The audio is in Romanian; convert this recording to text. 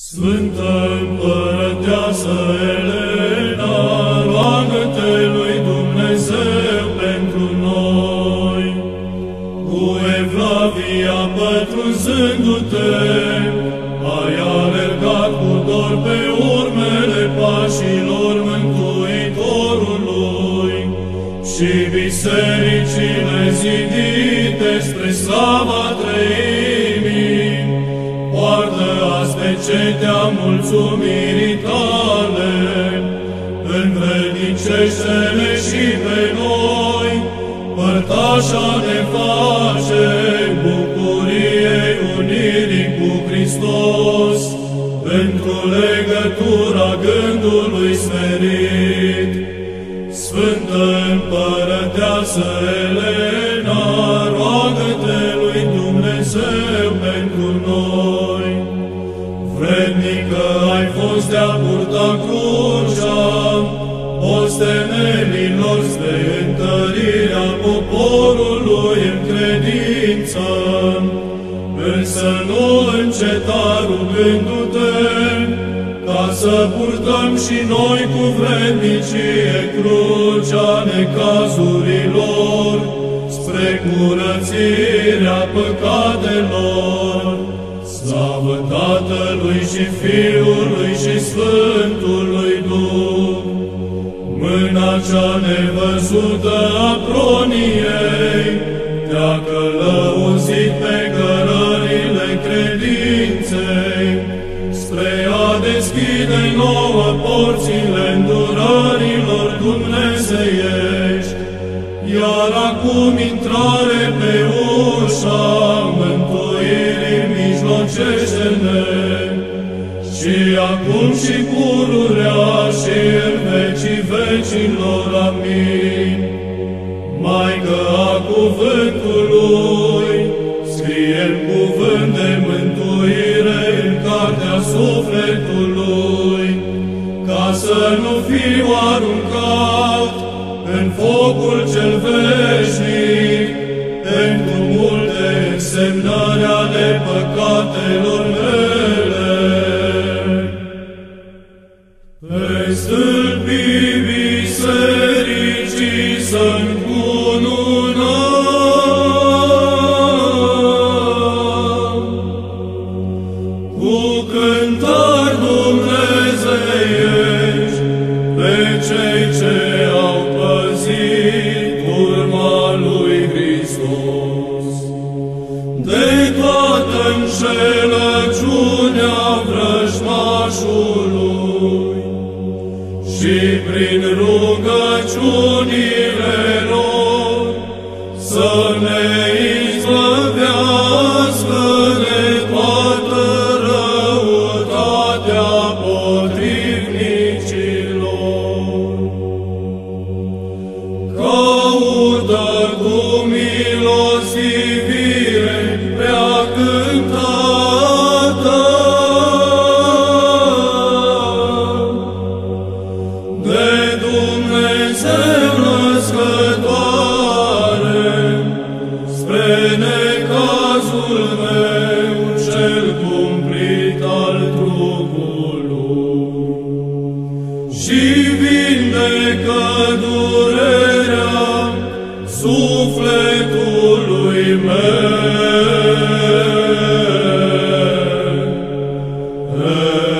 Sfântă Împărăteasă Elena, roagă-te lui Dumnezeu pentru noi. Cu evlavia pătrunzându-te, ai alergat cu dor pe urmele pașilor Mântuitorului și bisericile zidite spre slava Treimii. Poartă azi pe cetea mulțumirii tale, învrednicește-ne și pe noi, părtașa ne face bucuriei unirii cu Hristos, pentru legătura gândului smerit. Sfântă Împărăteasă Elena, roagă-te lui Dumnezeu pentru noi. Vrednică ai fost de-a purta crucea ostenelilor spre întărirea poporului în credință, însă nu înceta rugându-te, ca să purtăm și noi cu vrednicie crucea necazurilor, spre curățirea păcatelor. Slavă Tatălui și Fiului și Sfântului Duh! Mâna cea nevăzută a proniei te-a călăuzit pe cărările credinței, spre a deschide nouă porțile îndurărilor dumnezeiești, iar acum intrare pe ușa mântuirii mijlocește-ne, și acum și pururea și în vecii vecilor. Amin. Maică a cuvântului, scrie-n cuvânt de mântuire în cartea sufletului, ca să nu fiu aruncat în focul cel veșnic, pentru multe însemnări ale păcatelor mele. Pe stâlpii bisericii să-mi cununăm cu cântări dumnezeiești pe cei ce au păzit urma lui Hristos, de toată înșelăciunea vrăjmașului, și prin rugăciunile lor să ne izbăvească de toată răutatea potrivnicilor. Caută cu milostivire prea cântată de Dumnezeu născătoare, spre necazul meu cel cumplit al trupului, și vindecă durerea sufletului meu.